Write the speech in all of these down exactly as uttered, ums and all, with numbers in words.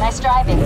Nice driving.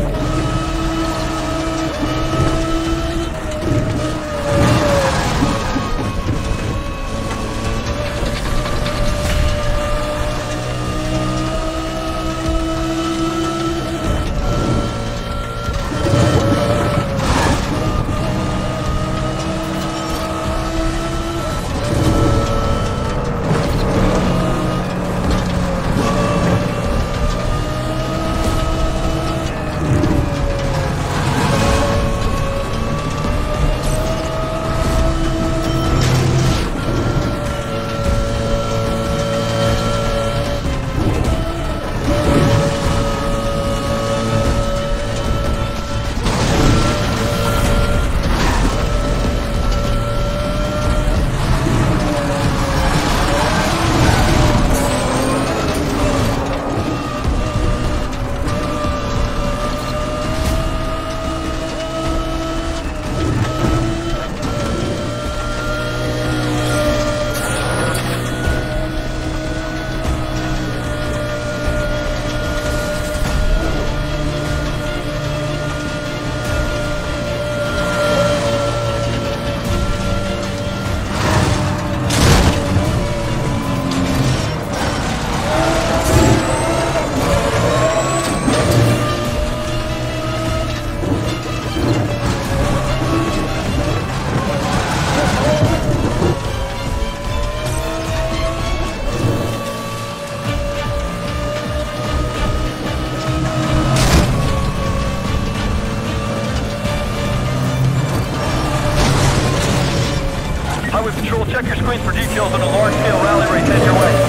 Check your screens for details on a large-scale rally race headed your way.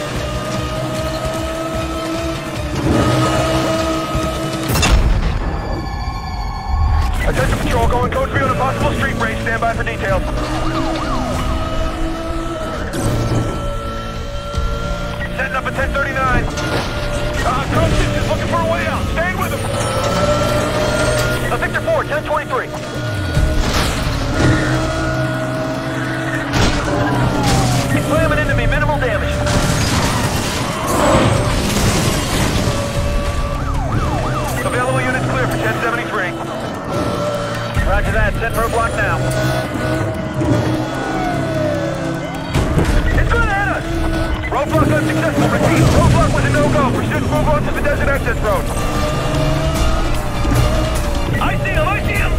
Attention patrol, going code three on a possible street race. Stand by for details. Setting up at ten thirty-nine. Uh, Code six is looking for a way out. Staying with him. Uh, Victor four, ten twenty-three. Slamming into me, minimal damage. Available units clear for ten seventy-three. Roger that, set for a block now. It's gonna hit us! Roadblock unsuccessful, repeat. Roadblock was a no-go. Pursuit move on to the desert access road. I see him, I see him!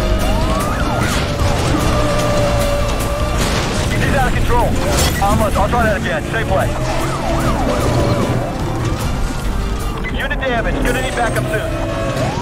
He's out of control. Almost. I'll try that again. Same way. Unit damage. Gonna need backup soon.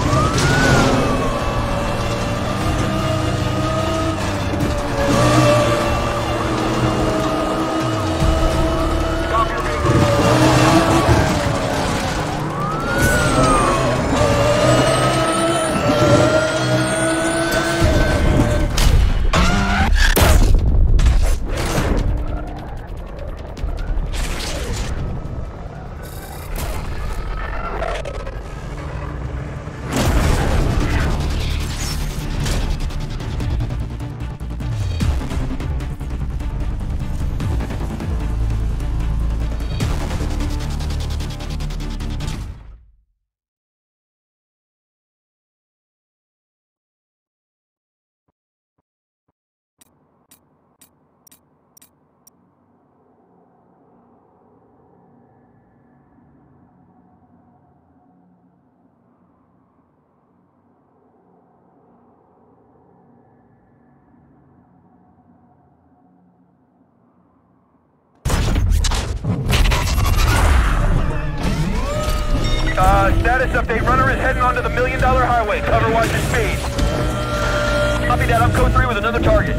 Uh, status update. Runner is heading onto the Million Dollar Highway. Cover, watch your speed. Copy that. I'm code three with another target.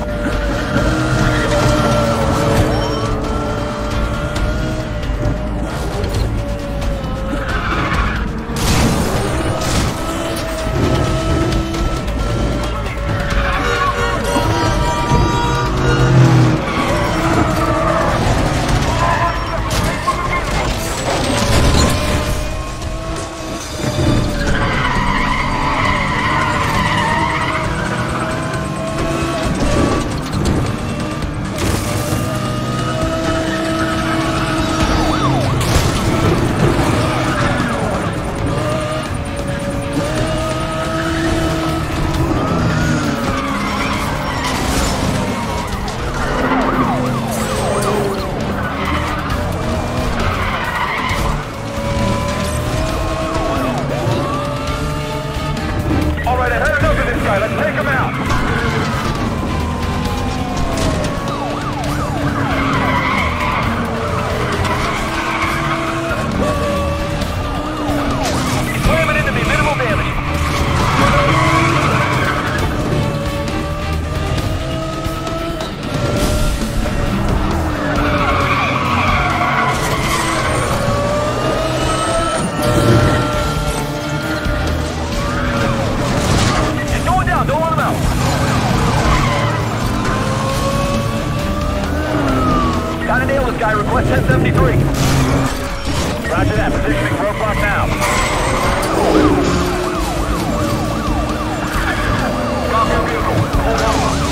Trying to nail this guy. Request ten seventy-three. Roger that. Positioning roadblock now. Stop your vehicle. Hold on.